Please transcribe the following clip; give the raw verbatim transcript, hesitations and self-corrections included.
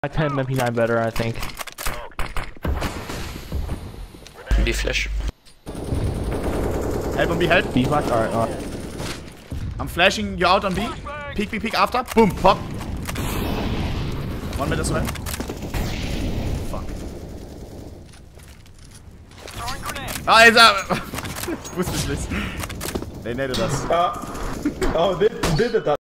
ten M P nine better, I think. B flash. Help on B, help. B flash? Alright, alright. I'm flashing you out on B. Peek, peek, peek after. Boom, pop. One minute as well. Fuck. Ah, jetzt ab. Wusste ich nicht. They naded us. Uh, oh, they did it.